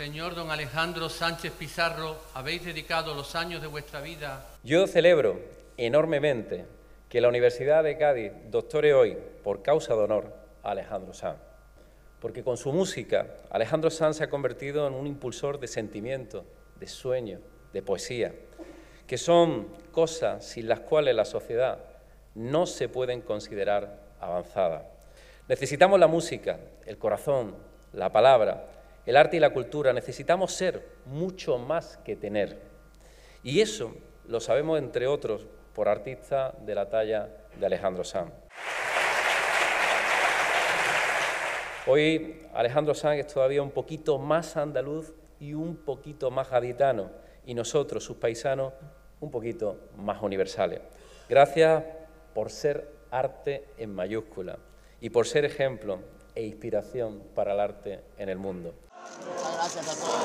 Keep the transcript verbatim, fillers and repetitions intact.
Señor don Alejandro Sánchez Pizarro, habéis dedicado los años de vuestra vida. Yo celebro enormemente que la Universidad de Cádiz doctore hoy, por causa de honor, a Alejandro Sanz. Porque con su música, Alejandro Sanz se ha convertido en un impulsor de sentimiento, de sueño, de poesía, que son cosas sin las cuales la sociedad no se pueden considerar avanzada. Necesitamos la música, el corazón, la palabra, el arte y la cultura. Necesitamos ser mucho más que tener. Y eso lo sabemos, entre otros, por artistas de la talla de Alejandro Sanz. Hoy Alejandro Sanz es todavía un poquito más andaluz y un poquito más gaditano, y nosotros, sus paisanos, un poquito más universales. Gracias por ser arte en mayúscula y por ser ejemplo e inspiración para el arte en el mundo. Muchas gracias a todos.